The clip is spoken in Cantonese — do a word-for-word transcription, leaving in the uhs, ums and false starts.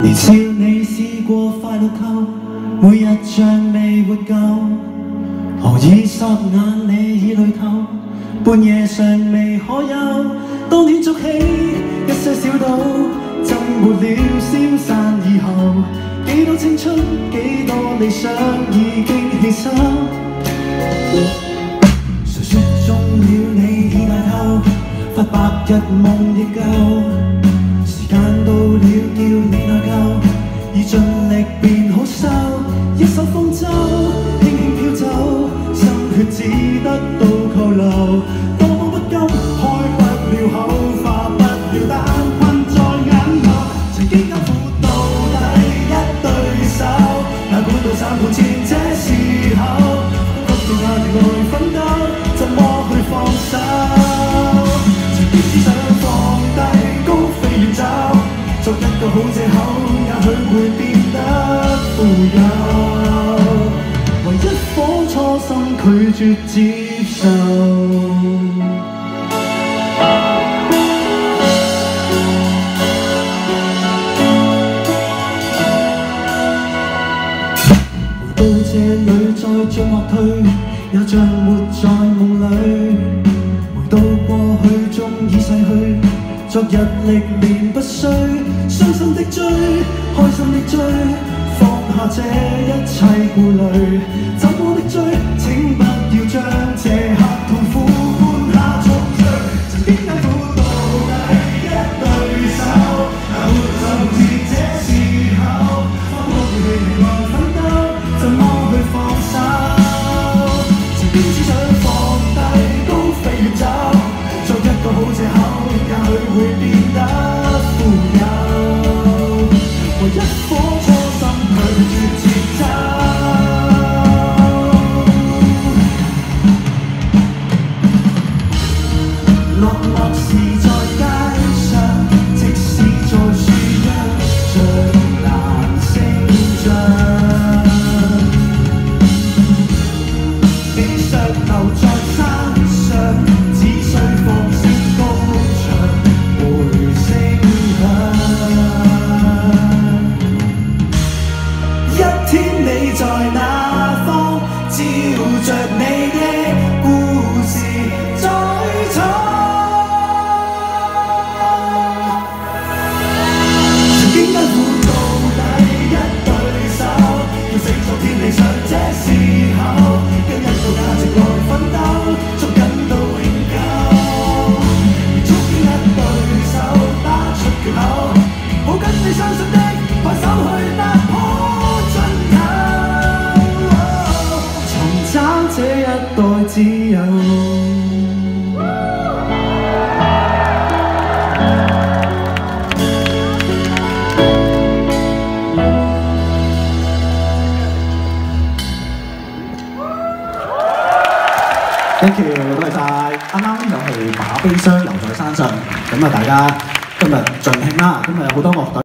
年少你試過快樂透，每日像未活夠，何以霎眼你已累透，半夜尚未可休。當天築起一些小島，浸沒了消散以後，幾多青春，幾多理想已經棄守。誰說中了你已大透，發白日夢亦夠。時間到了叫你內疚，已盡力變好收。一艘風舟輕輕飄走，心血只得到扣留。多麼不甘，開不了口，化不了蛋，困在眼頭。曾經艱苦到底一對手，哪管到三盤前這時候，不斷壓力來奮鬥，怎麼去放手？曾經只想放低高飛遠走，作一個好藉口，也許會變得富有。唯一顆初心拒絕接受。回到這裏再進或退，也像活在夢裏。回到過去終已逝去，昨日歷練不需，傷心的追，開心的追，放下這一切顧慮。怎麼的追，請不要將這刻痛苦搬下重聚。曾經艱苦到底一對手，哪會就似這時候，放過了氣力來奮鬥，怎麼去放手？曾經只想放低高飛遠走，作一個好藉口，也許會變得富有。唯一顆初心拒絕節奏。落寞時在街上，即使在樹一像難成長。幾石頭在山上，只需放聲高唱，回聲響。一天你在那方，照着你的故事再闖。曾經艱苦到底一對手，要勝在天理想這時候，跟一個價值來奮鬥，捉緊到永久。而捉緊一對手，打出缺口，抱緊你相信的，攜手去突破盡頭，尋找這一代自由。 Thank you， 多謝晒。啱啱就係把悲傷留在山上，咁啊大家今日盡興啦，今日有好多樂隊。